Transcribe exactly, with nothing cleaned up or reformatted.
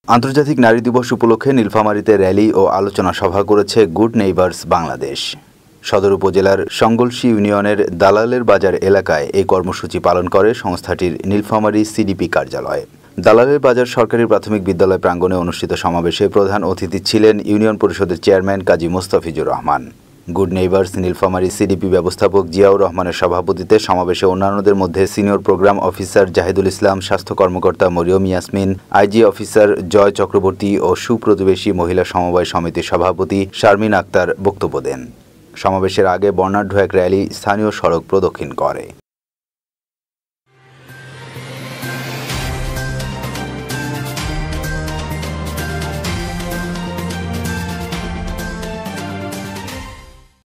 আন্তর্জাতিক নারী দিবস উপলক্ষে নীলফামারীতে র্যালি ও আলোচনা সভা করেছে গুড নেইবার্স বাংলাদেশ। সদর উপজেলার সঙ্গলসী ইউনিয়নের দালালের বাজার এলাকায় এই কর্মসূচি পালন করে সংস্থাটির নীলফামারী সিডিপি কার্যালয়। দালালের বাজার সরকারি প্রাথমিক বিদ্যালয় প্রাঙ্গণে অনুষ্ঠিত সমাবেশে প্রধান অতিথি ছিলেন ইউনিয়ন পরিষদের chairman Kazi Mostafizur Rahman. Good Neighbors Nilphamari CDP ব্যবস্থাপক জিয়াউর রহমানের সভাপতিত্বে সমাবেশে অন্যান্যদের মধ্যে senior programme officer Zahidul Islam, স্বাস্থ্য কর্মকর্তা মরিয়ম ইয়াসমিন, আইজি অফিসার জয় চক্রবর্তী ও সুপ্রতিবেশী মহিলা সমবায় সমিতির সভাপতি শারমিন আক্তার বক্তব্য দেন। সমাবেশের আগে বর্ণাঢ্য এক র্যালি স্থানীয় সড়ক প্রদক্ষিণ করে।